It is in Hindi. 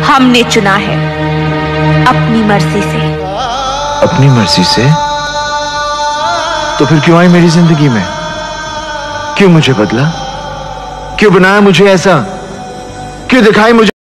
हमने चुना है अपनी मर्जी से। अपनी मर्जी से? तो फिर क्यों आई मेरी जिंदगी में? क्यों मुझे बदला? क्यों बनाया मुझे ऐसा? क्यों दिखाई मुझे